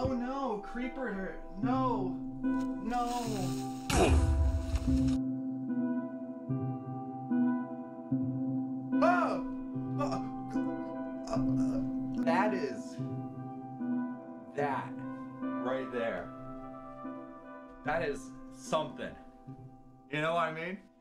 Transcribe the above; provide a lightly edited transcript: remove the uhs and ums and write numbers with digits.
Oh no, creeper, no, no. Oh! That is that right there. That is something. You know what I mean?